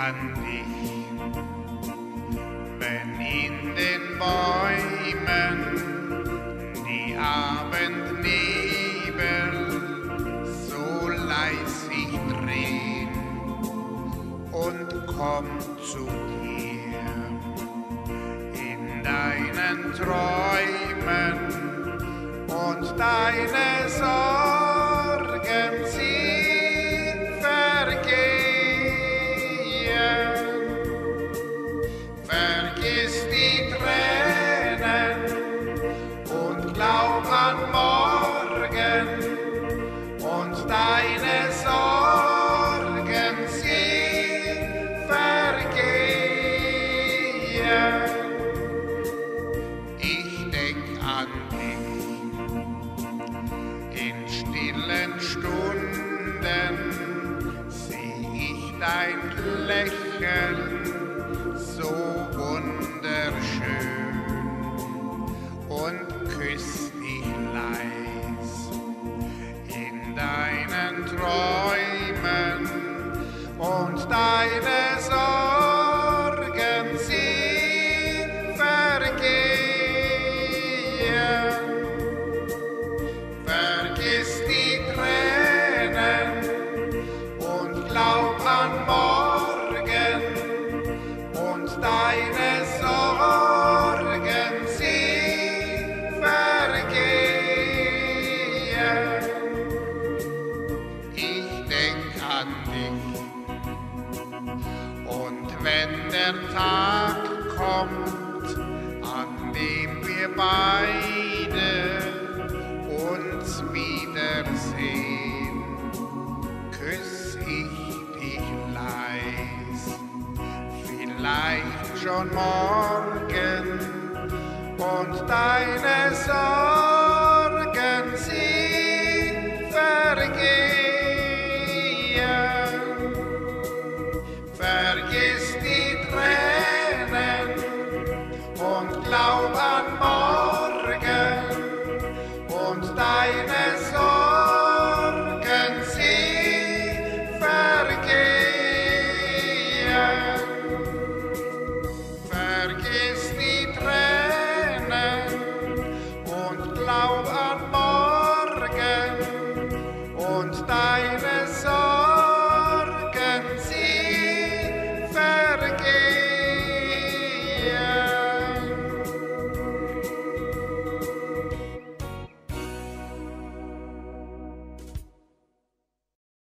an dich, wenn in den Bäumen die Abendnebel so leis sich drehen und komm zu dir in deinen Träumen und deine Sorgen sie vergehen. Vergiss die Tränen und glaub an morgen und deine Sorgen sie vergehen. Ich denk an dich in stillen Stunden, seh ich dein Lächeln so wunderschön und küss dich leis in deinen Träumen und deine Sorgen sie vergehen. Vergiss die Tränen und glaub an morgen und deine Sorgen sie vergehen. Ich denk an dich, und wenn der Tag kommt, an dem wir beide uns wiedersehen, küss ich dich leis, vielleicht schon morgen und deine Sorgen